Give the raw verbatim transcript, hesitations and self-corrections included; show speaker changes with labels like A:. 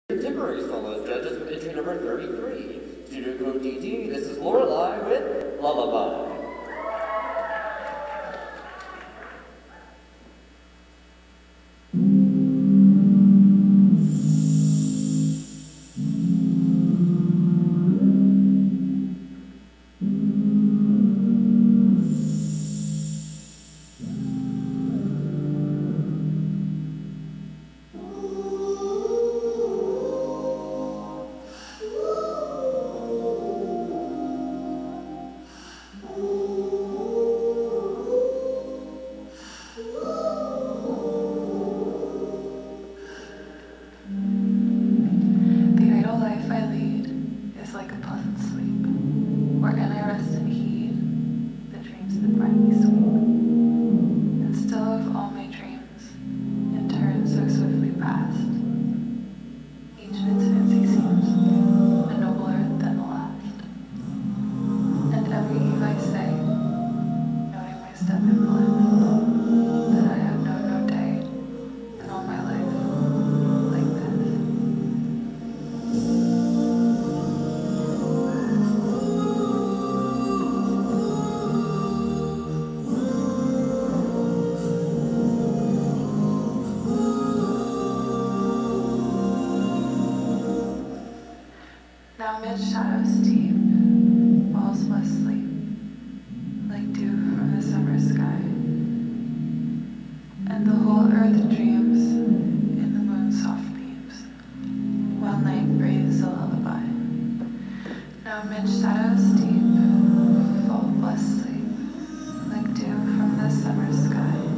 A: Contemporary solos judges with entry number thirty-three. Studio code D D, this is Lorelei with Lullaby.
B: Wherein I rest and heed the dreams that bring me sweet, and still of all my dreams, in turn so swiftly past, each of its fancy seems a nobler than the last. And every eve I say, noting my step in bliss, that I have known no day in all my life like this. Now mid shadows deep, falls less sleep, like dew from the summer sky, and the whole earth dreams in the moon's soft beams, while night breathes a lullaby. Now mid shadows deep, fall less sleep, like dew from the summer sky,